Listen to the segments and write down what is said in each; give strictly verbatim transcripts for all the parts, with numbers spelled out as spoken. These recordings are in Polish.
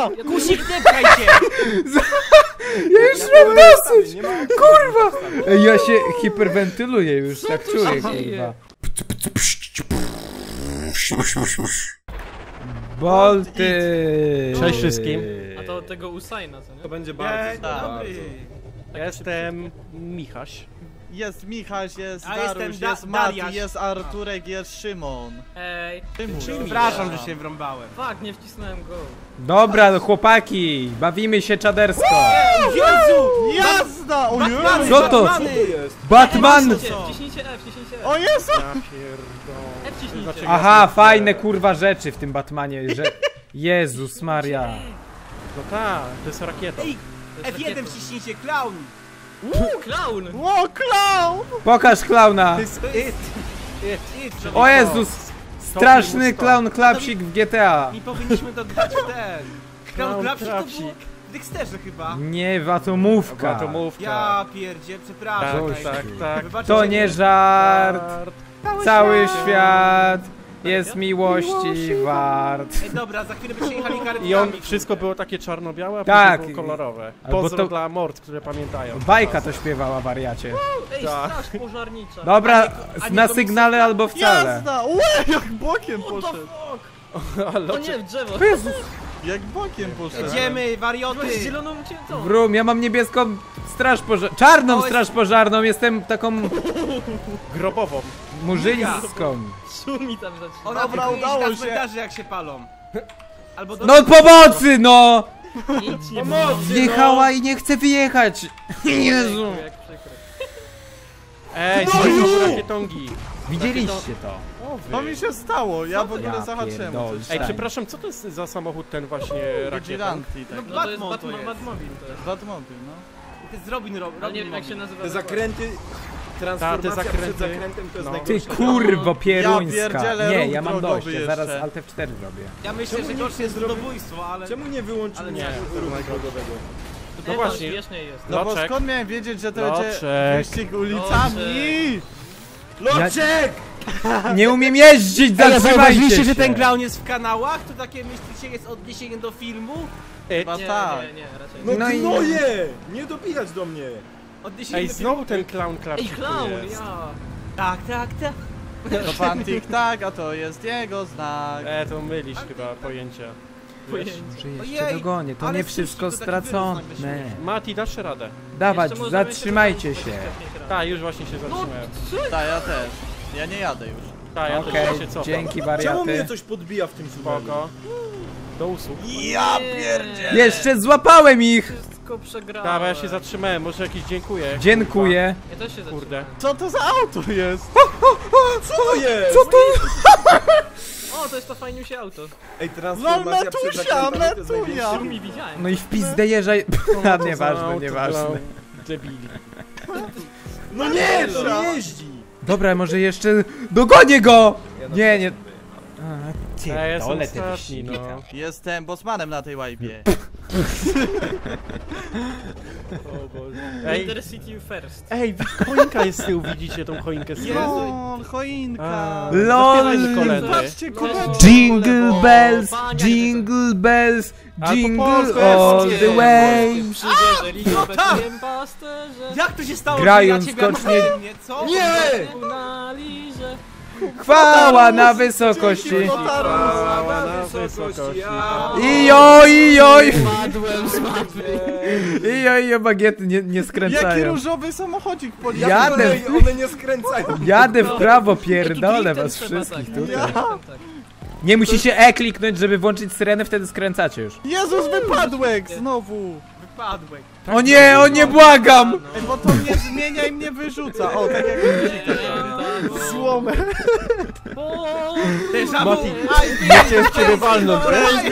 Kusik, nie pchaj się! Ja już mam dosyć! Kurwa! Ej, ja się hiperwentyluję już, tak czuję, kurwa. Bolty! Cześć wszystkim. A to od tego Usaina, co nie? To będzie bardzo Dobry. Jestem Michaś. Jest Michaś, jest A Darusz, jestem da jest Mati, Dariusz. jest Arturek, jest Szymon. Ej, Przepraszam, że się wrąbałem. fuck, nie wcisnąłem go. Dobra, no chłopaki, bawimy się czadersko. Jezu! Jazda! O Jezu! Co to? Batman! Wciśnijcie, wciśnijcie F, wciśnijcie F. O Jezu! Ja pierdolę. F wciśnijcie. Dlaczego? Aha, fajne kurwa rzeczy w tym Batmanie, że... Jezus Maria. No tak, to jest rakieta. Ej, F jeden wciśnijcie, clown! Uuu, clown! Ło, clown! Pokaż klauna. To jest it. It. It. O Jezus! Straszny clown klapsik w G T A. I powinniśmy dodać w ten. Clown Clown klapsik to klapsik. było w Dexterze chyba. Nie, w atomówka. Atomówka. Ja pierdzie, przepraszam. Tak, tak, tak. Wybaczcie, To że nie żart. Żart. Cały świat jest miłości wart. Ej, dobra, za chwilę byście jechali karetami. I on, wszystko było takie czarno-białe, a Tak. później było kolorowe. Albo Pozdro to- dla mord, które pamiętają. Bajka to śpiewała, wariacie. Ej, Tak. straż pożarnicza. Dobra, a nie na to sygnale albo wcale. Jazda! Ue, jak bokiem What the poszedł! fuck? Ale To nie, w drzewo. Jak bokiem poszedł! Jedziemy, warioty! Masz zieloną ciętą. Wrum, ja mam niebieską straż pożarną, czarną O, jest- straż pożarną, jestem taką grobową. murzyńską. Szumi tam zaczyna. Ona Dobra, tylko udało jeździ się. na cmentarze jak się palą. Albo do... No pomocy, no! Nic nie Wjechała i nie chce wyjechać. Jezu. Jak przykre. Ej, są rakietongi. Widzieliście to? O, wy. To mi się stało, ja w ogóle Ja zahaczyłem o pierdolę. coś. Ej, Tak. przepraszam, co to jest za samochód ten właśnie rakieton? Vigilanti, tak. No to jest Batman to Batman, jest. Batmobil to jest. Batmobil, no. To jest Robin, Robin. No nie wiem jak się nazywa. Te dokładnie. zakręty, transformacja Ta, te zakręty. przed zakrętem to jest No. Ty najgorsza. kurwo pieruńska. Ja pierdzielę, Nie, ruch ja mam drogowy dość, ja zaraz jeszcze. Alt F cztery zrobię. Ja myślę, Czemu że nie gorsze jest zrobi- ludobójstwo, ale... Czemu nie wyłączyli Ale nie. ruchu drogowego? No Nie, właśnie. śmiesznie jest. No bo Loczek. skąd miałem wiedzieć, że to Loczek. będzie wyścig ulicami? Loczek! Nie umiem jeździć, zatrzymajcie się! że ten clown jest w kanałach? To takie myślicie jest odniesienie do filmu? Chyba Nie, tak. nie, nie, raczej No, nie. No i- gnoje! Nie dobijać do mnie! Odniesienie Ej, do filmu? znowu ten clown klapsik Ej, clown, jest. ja. Tak, tak, tak. To pan Tik-Tak, a to jest jego znak. E, to mylisz chyba pojęcia. Pojęcie. Może jeszcze Ojej, dogonię, to ale nie sushi wszystko to taki stracone. wyrok na śmierć. Mati, dasz radę. Dawać, Jeszcze możemy zatrzymajcie się się. dogadać raz. Tak, już właśnie się No, zatrzymałem. Tak, ja też. Ja nie jadę już. Tak, ja Okej, też się cofam. dzięki Czemu mnie wariaty. coś podbija w tym tunelu? Spoko. Do usług. Ja pierdzie. Jeszcze złapałem ich! Wszystko przegrałem. Dobra, ja się zatrzymałem, może jakieś dziękuję. Dziękuję. Ja też się zatrzymałem. Kurde. Co to za auto jest? Co to jest? Co to? O, to jest to fajniusie auto. Ej, transformacja przed Metusia, zakrętami to jest Metunia. największy- Tu mi widziałem. No i w pizdę jeżdżaj. A, nieważne, Auto nieważne. dla Debili. No nie, to nie jeździ! Dobra, może jeszcze dogonię go! Nie, nie. A, ty, Ja jestem dole te ostatni, wyścigi no. tam. Jestem bossmanem na tej łajbie. O Boże. Ej, Intercity first. ej, choinka jest z tyłu, widzicie tą choinkę z tyłu? O, choinka. A, LOL. zaśpiewajmy kolendy. Patrzcie, koledzy. Jingle bells, Panie, jingle bells, A po jingle polsku all jest. the way. Przyjeżdżali no w tak. Betlem pasterze. Jak to się stało, Grają że ja ciebie skocznie- atakuje mnie, co? Nie! Na liże. Chwała na wysokości. Chwała na wysokości. Ijo, ijoj. Padłem z mapy. Ijo, ijo, bagiety nie, nie Jaki skręcają. różowy samochodzik Ja- policyjny. Jadę. Ej, one nie skręcają. Jadę w prawo, pierdolę Jaki was klik ten trzeba, wszystkich tak. tutaj. Ja. Tak. Nie musicie E kliknąć, żeby włączyć syrenę, wtedy skręcacie już. Jezus, wypadłek znowu. Wypadłeś. O nie, o nie, błagam! Ej, bo to mnie zmienia i mnie wyrzuca. O, tak jak słomę. Déjà vu. Mati, Aj, nie chciałem w ciebie walnąć, wiesz?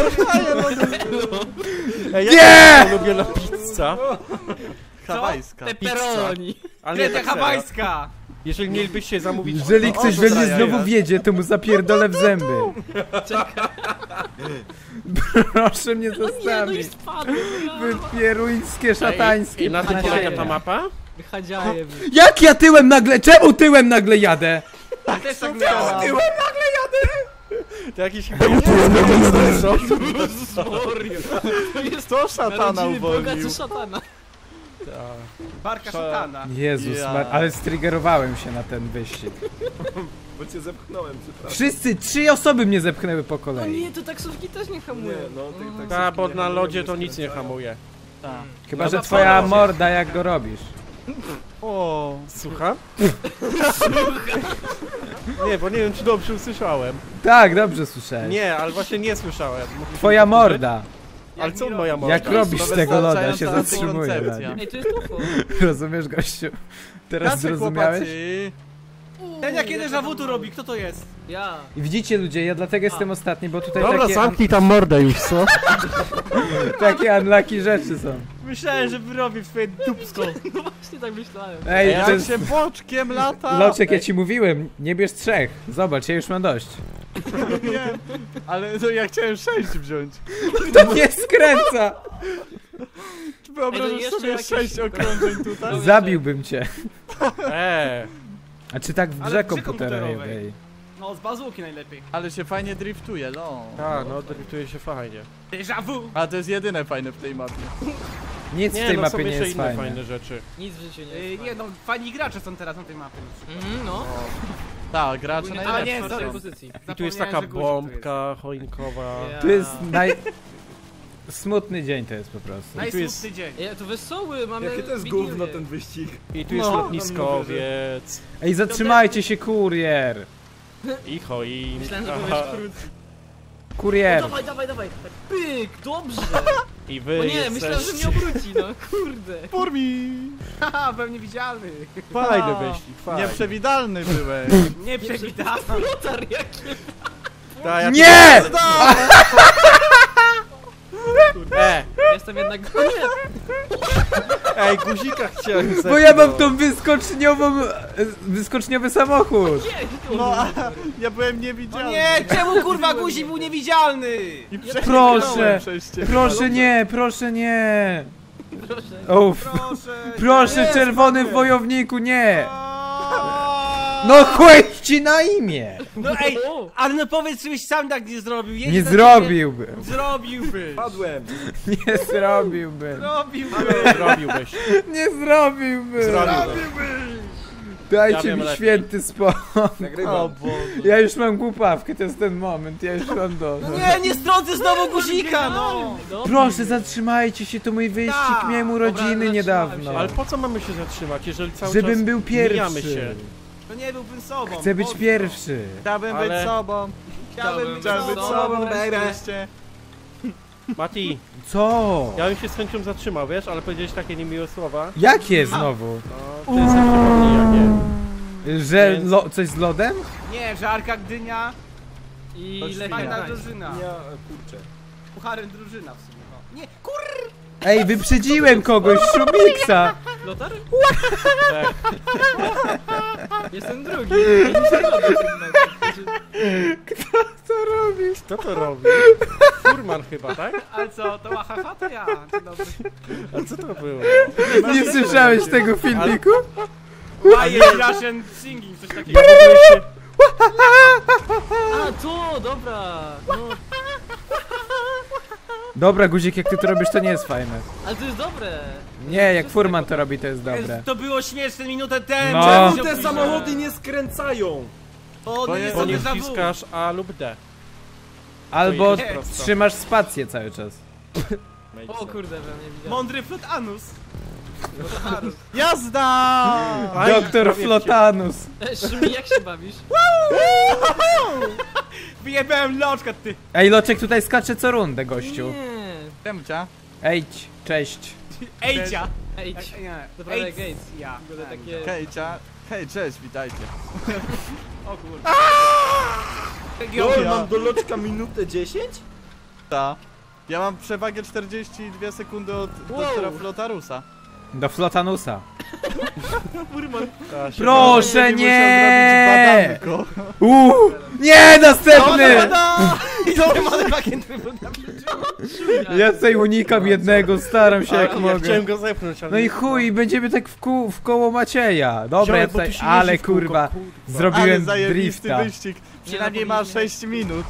Ej, Nie! jaka jest ulubiona pizza? Hawajska. Pepperoni. Ale nie Kreta tak serio. hawajska. Jeżeli mielibyście zamówić... Jeżeli o, ktoś o, we to mnie daję. znowu wiedzie, to mu zapierdolę w zęby. Proszę mnie Nie, no i zostawić. spadłem. Wy pieruńskie, Ej, szatańskie. I na tym polega ta mapa? Wychadziaję. Jak ja tyłem nagle, czemu tyłem nagle jadę? Też tak miałem. To jakiś Morio. To jest To szatana narodziny Boga uwolnił. czy szatana? Barka Sza- szatana. Jezus, Ja. mar- ale striggerowałem się na ten wyścig. Bo cię zepchnąłem, przepraszam. Wszyscy, trzy osoby mnie zepchnęły po No kolei. nie, to taksówki też nie Nie, hamują. no, tak, tak. Ta, bo na lodzie to nic nie hamuje. Tak. Chyba, No że to twoja co? morda jak go robisz. O, Słucham? Nie, bo nie wiem czy dobrze usłyszałem. Tak, dobrze słyszałeś. Nie, ale właśnie nie słyszałem. Mógłbyś Twoja powtórzyć? morda. Ale co moja morda? Jak robisz to z tego loda, się wystarczająca zatrzymuje. na antykoncepcja. nim. Ej, to jest ufo. Rozumiesz, gościu? Teraz Tacy zrozumiałeś? chłopacy. Ten jakie déjà vu tu robi, kto to jest? Ja. I widzicie ludzie, ja dlatego jestem ostatni, bo tutaj Dobra, takie, zamknij tam mordę już, co? takie unlucky rzeczy są. Myślałem, że wyrobię w swoje dupsko. No właśnie tak myślałem. Ej, to Jak jest... się boczkiem lata. Loczek, ja ci mówiłem, nie bierz trzech. Zobacz, ja już mam dość. Nie, ale to ja chciałem sześć wziąć. To nie skręca! Czy wyobrażasz jeszcze sobie jakieś- sześć okrążeń tutaj? Zabiłbym cię. Eee. A czy tak w Ale grze w grze komputerowej? komputerowej. No, z bazuki najlepiej. Ale się fajnie driftuje, no. A, no driftuje się fajnie. Déjà vu! A to jest jedyne fajne w tej mapie. Nic w Nie, tej no są mapie nie jeszcze jest inne fajne. fajne rzeczy. Nic w życiu nie Yy, jest. nie no, fani gracze są teraz na tej mapie. Mhm, no. Tak, gracze Ogólnie A, najlepsi. nie, w sorry. czwartej pozycji. I tu jest Zapomniałem, taka że guzik tu jest. bombka choinkowa. Ja. To jest naj... Smutny dzień to jest po prostu. tu jest- Najsmutny dzień. Ja, to wesoły, mamy Jakie to jest Wigilię. gówno ten wyścig. I tu jest No. lotniskowiec. Ej, zatrzymajcie się, kurier! I choinka. Myślałem, że powiesz krótki. Kurier! Dawaj, dawaj, dawaj. Pyk, dobrze. I wy O nie, myślałem, że mnie obróci, no kurde. Furmi! Haha, byłem niewidzialny. Fajny A, wyścig, fajny. Nieprzewidalny byłeś. Nie przewidałem. Lotar jaki. Ta, ja Nie! E, Jestem jednak... O nie! ej, guzika chciałem Bo ja mam zepchnąć. tą wyskoczniową... e, wyskoczniowy samochód! Nie, No, a ja byłem No niewidzialny. nie, czemu kurwa guzik był niewidzialny? I Proszę, przez ciebie. Proszę nie, proszę nie! proszę. Uff. Proszę. Proszę, nie, czerwony spadłem. wojowniku, nie! Aaaa. No chłeś ci na imię! No ej, O, ale no powiedz, żebyś sam tak nie zrobił. Jedź Nie na zrobiłbym! ciebie. Zrobiłbyś. Padłem. Nie zrobiłbym! Zrobiłbyś. Zrobiłbyś. Nie zrobiłbym! Zrobiłbyś. Ja Dajcie wiem mi lepiej. święty spokój. O Nagrywam. Boże. Ja już mam głupawkę, to jest ten moment, ja już mam dość. Nie, nie strącę znowu guzika, no. dobrze. Proszę, zatrzymajcie się, to mój wyścig, Tak. miałem Dobra, urodziny zatrzymałem niedawno. się. Ale po co mamy się zatrzymać, jeżeli cały Żebym czas był mijamy pierwszy. się? To nie byłbym sobą. Chcę być Boże. pierwszy. Chciałbym Ale- być sobą. Chciałbym być Chciałbym być sobą. sobą, wreszcie. Mati, Co? ja bym się z chęcią zatrzymał, wiesz, ale powiedziałeś takie niemiłe słowa. Jakie znowu? No, ty sobie przypomnij jakie. Że Więc- lo, coś z lodem? Nie, żarka Gdynia, I Chodź, Lechia fajna Gdańsk. drużyna. Ja, kurczę. Pucharem drużyna w sumie, no. Nie, kur... Ej, wyprzedziłem kogoś, Szumiksa! Lotar? Tak. Jestem drugi. Co robisz? Kto to robi? Furman chyba, tak? Ale co, to łahaha, to ja. Dzień dobry. A co to było? Nie słyszałeś tego filmiku? Why Russian singing, coś takiego. Ja w ogóle się... A, to, dobra. No, Dobra, Guzik, jak ty to robisz, to nie jest fajne. ale to jest dobre. Nie, jak Furman to robi, to jest dobre. To było śmieszne minutę temu. No. Czemu Czemu się te opóźniłem? samochody nie skręcają? To Bo nie nie- jest Bo nie déjà vu. wciskasz A lub D. Albo To jest prosto. trzymasz spację cały czas. O kurde, we mnie widziałem. Mądry flotanus. Flotanus. Jazda! Aj, Doktor prawie Flotanus. E, Szymi, jak się bawisz? Wyjebałem loczka, ty. Ej, Loczek tutaj skacze co rundę, gościu. Nie. Demcia. Ejdź, cześć. Ejcia. Ej, Ej, nie. Dobra, Ejc. Gates. Ja. w ogóle tak. takie... Hejcia. Hej, cześć, witajcie. O kurde. Lol, Ja. mam do loczka minutę dziesięć? Ta. Ja mam przewagę czterdzieści dwie sekundy od Wow. doktora Flotarusa. Do Flotanusa. Ta się Proszę, nie! Badanko. Uuu! Nie, następny! I to mamy bakiem Ja tutaj unikam jednego, staram się jak Ja mogę. chciałem go zepchnąć, ale... No i chuj, będziemy tak w, kół, w koło Macieja. Dobra, Ziomek, ja bo tutaj, tu się ale jeździ w kółko, kurwa, kurwa. Ale zrobiłem zajebisty drifta. wyścig. Przynajmniej no, ma powinien- sześć minut.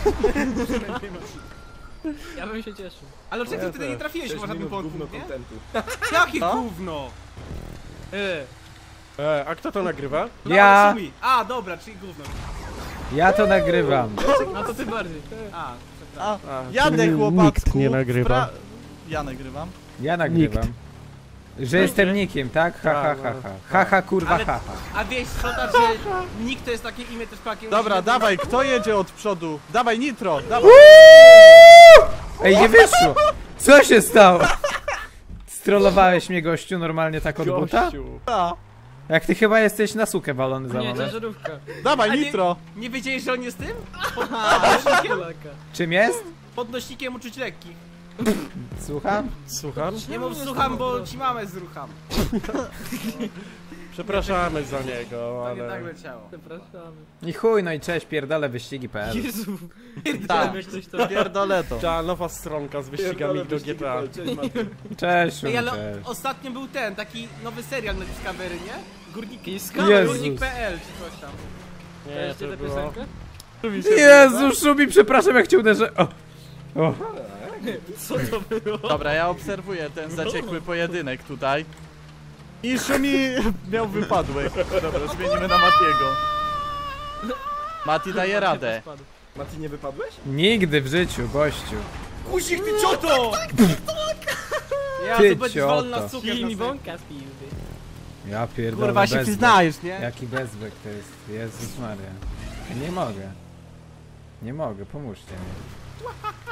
Ja bym się cieszył. Ale oczywiście Ja wtedy nie też. trafiłeś, sześć może bym minut gówno punkt, nie? kontentu. Jakie Co? gówno? E, E, a kto to nagrywa? No, Ja, ale Sumi. A, dobra, czyli gówno. ja to nagrywam. a to ty bardziej. A, A, A, Jadę tu chłopacku. Nikt nie nagrywa. Spra- Ja nagrywam. Ja nagrywam. Że jestem nikiem, tak? Ha, ha, ha, ha. Ha, ha, kurwa, Ale- ha, ha. a wiesz, szkoda, że nikt to jest takie imię też pakiem. Dobra, dawaj, kto jedzie od przodu? Dawaj, Nitro, dawaj. Ej, nie wyszło! Co się stało? Strollowałeś mnie, gościu, normalnie tak od buta? Gościu. A, Jak ty chyba jesteś na sukę walony za Nie, moment. ciężarówka. Dawaj, A nie- Nitro. Nie wiedziałeś, że on jest tym? Polaka. Czym jest? Podnośnikiem uczuć lekkich. Słucham? Słucham? Nie mów słucham, bo ci mamę zrucham. Przepraszamy za niego, To nie tak ale... leciało. Przepraszamy. I chuj, no i cześć, pierdolę wyścigi kropka p l. Jezu. Tak, Weź coś to... pierdolę to. Ta nowa stronka z wyścigami do G T A. Cześć, Mati. Cześć, Ej, ale cześć. ostatnio był ten, taki nowy serial na Discovery, nie? Górnik... Iska? Jezus. Górnik kropka p l czy coś tam. Nie, Kojarzycie to tę było... piosenkę? Jezu, Szumi, przepraszam, jak cię uderzę. O. O. Co to było? Dobra, ja obserwuję ten zaciekły pojedynek tutaj. I Szumi miał wypadłek. Dobra, zmienimy na Matiego. Mati daje radę. Mati, nie wypadłeś? Nigdy w życiu, gościu. Kusik, ty cioto! Ja Ty to będzie cioto. wolna sukę. Kij mi następnie. bąka z pizdy. Ja pierdolę, Kurwa, się bezbek. przyznajesz, nie? Jaki bezbek to jest, Jezus Maria. Ja nie mogę. Nie mogę, pomóżcie mi.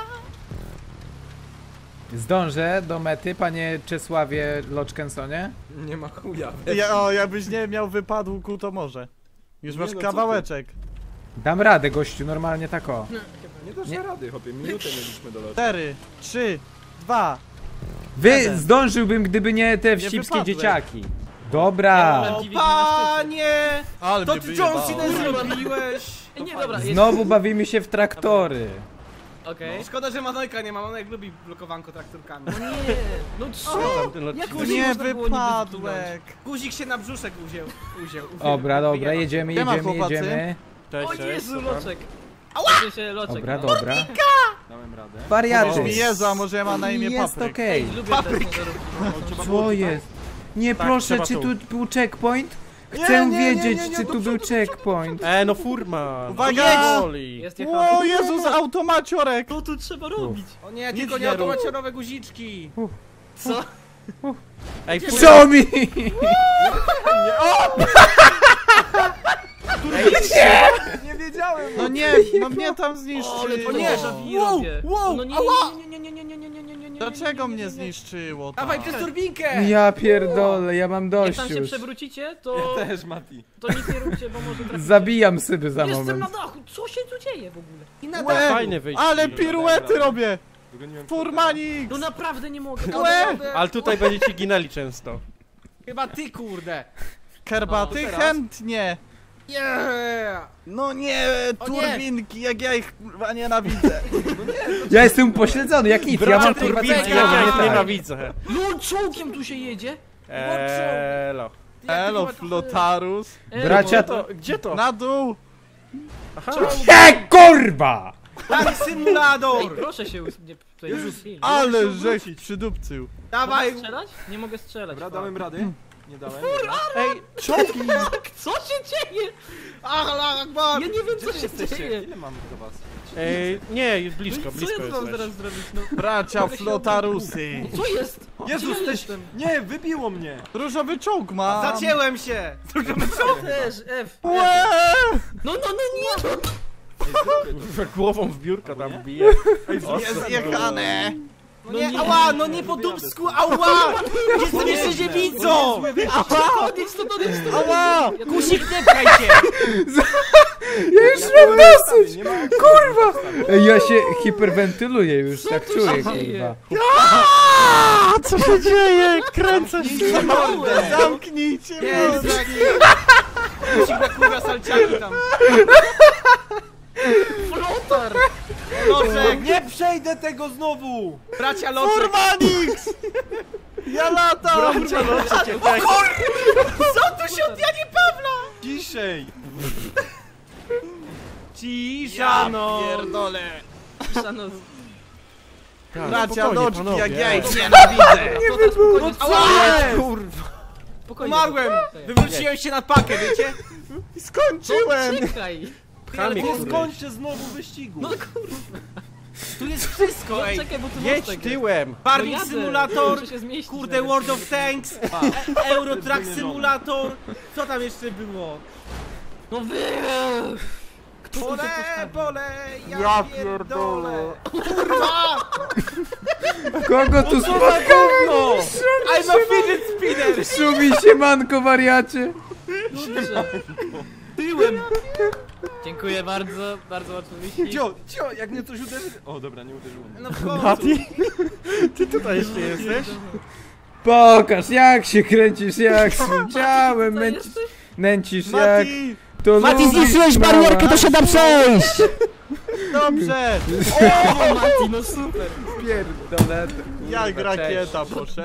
Zdążę do mety, panie Czesławie Loczkensonie? Nie ma chuja. Ja, o, jakbyś nie miał wypadłku, to może. Już Nie, masz no co kawałeczek. Dam radę, gościu, normalnie tak o. Nie dasz Nie. rady, chłopie. Minutę mieliśmy do lotu. Cztery, trzy, dwa. Wy, Jeden. zdążyłbym, gdyby nie te wścibskie wypadłeś. dzieciaki. Dobra. O panie! Ale To mnie ty wyjebało. John Cena zrobiłeś! Ej, nie, dobra, jest... Znowu bawimy się w traktory. Okej. Szkoda, że Manojka nie ma, Manojek lubi blokowanko traktorkami. Nie, no co? Ten odcinek. Jak Nie można było niby wypadłek. Guzik się na brzuszek uziął. uziął. Dobra, dobra, Wyjebał. jedziemy, Nie ma jedziemy, chłopacy? jedziemy. Cześć, O cześć, Jezu, co tam? loczek. Ała! Się loczek, Dobra, no. dobra. Dałem radę. Wariaty. Powiedz mi Jezu, a może ja mam na imię Jest Papryk. okej. Ej, lubię te ciężarówki. Co jest? Nie, Tak, proszę, trzeba czy tu. tu był checkpoint? Chcę Nie, nie, nie, wiedzieć, nie, nie, czy do tu był przodu, do checkpoint. E, no furman! Uwaga! Woli. Jest jechał. O Jezus, automaciorek! Co tu trzeba robić? O nie, Nic tylko nie nie rób. automacjonowe guziczki. Co? Ej, fur... Co mi? Nie wiedziałem! No nie, no mnie tam zniszczyło. O, ale to nie, nie, wow, robię. wow, No nie, ała! nie, nie, nie, nie, nie, nie, nie, nie, nie, nie, Dlaczego nie, nie, mnie nie, nie. zniszczyło? Dawaj tak? przez turbinkę! Ja pierdolę, ja mam Jak dość tam się już. przewrócicie, to, Też, Mati. to nic nie róbcie, bo może traficie. Zabijam syby za Jestem moment. na dachu, co się tu dzieje w ogóle? I na Łe, dach. Fajny wyścig. ale piruety robię! Dogoniłem Furmanik! No naprawdę nie mogę. Łe! Ale tutaj będziecie ginęli często. Chyba ty, kurde. Herbaty No, teraz? chętnie! Yeah! No nie, O nie! turbinki, jak ja ich kurwa nienawidzę! Ja jestem upośledzony, jak nic, ja mam Bracia kurwa turbinki, coś ja nie ich tak. nienawidzę. No czołkiem tu się jedzie. Elo. Elo, Flotarus! Ej, Bracia no, To, gdzie to? Na dół! Aha. E, kurwa! Tank Ej, Simulator! proszę się us- nie, tutaj Jezus. Ale żeś przydupcył! Dawaj! Mogę strzelać? Nie mogę strzelać. Dobra, fuck. dałem rady. Nie dałem. Ej, Czołgi! Co się dzieje? Allah Akbar! Ja nie wiem Gdzie co wy się jesteście? dzieje. Ile mam do was? ej, nie, jest No blisko, i co blisko ja tu mam jesteś. teraz zrobić? No, Bracia Flotarusy! co jest? Jezus, Gdzie też... jestem? Nie, wybiło mnie! Różowy czołg ma! Zacięłem się! Ja też, F. Łe! No, no, no nie! Głową w biurko tam bije. Jest jechane! No No nie, nie. ała, no nie po dubsku, ała! Jestem jeszcze dziewicą! Koniec to, koniec to! Ała! Kusik, nie pchaj się! Ja już mam dosyć! Nie ma Kurwa! Ej, ja się hiperwentyluję już, Co tak tu czuję, się dzieje? kurwa. A, co się dzieje? Kręcę się! mordę. Zamknijcie Jest mordę! taki... Musik na kurwa salciaki tam. Flotar! Loczek, Nie przejdę tego znowu! bracia Loczek. Furmanix! Ja latam! Bracia Loczek. O kur... Co tu się od Janie Pawla? Ciszej! Cisza no. Pierdolę! Szano... Bracia spokojnie, Loczki, panowie. jak ja ich nienawidzę! Nie spokojnie, Ała! Kurwa. spokojnie. Umarłem! Wywróciłem się na pakę, wiecie? Skończyłem! Czekaj! Ale Nie tu, skończę znowu wyścigu! No kurwa, tu jest wszystko, no, ej. czekaj, bo tu Jedź mostek tyłem. jest. Farming No jadę. Simulator, Muszę się zmieścić kurde nawet. World of Tanks, e Euro Truck Wymienione. Simulator. Co tam jeszcze było? No wy... Kto tu to Pole, postawił? pole, ja, Ja pierdolę. Kurwa! Kogo tu spotkałem? No! I'm a fidget spinner! Szumi się, manko, wariacie. Kurczę. Tyłem! Dziękuję bardzo, bardzo łatwy wyścig. Cio, cio, jak mnie coś uderzy... O, dobra, nie uderzyło mnie. No w końcu. Mati? Ty tutaj jeszcze jesteś? Pokaż, jak się kręcisz, jak swym ciałem Tutaj męci, jesteś? nęcisz, jak Mati! to Mati, lubisz, zniszczyłeś mała. barierkę, to się da przejść! Dobrze! O, Mati, no super! Pierdolę. Jak Kurwa, cześć. rakieta poszedł.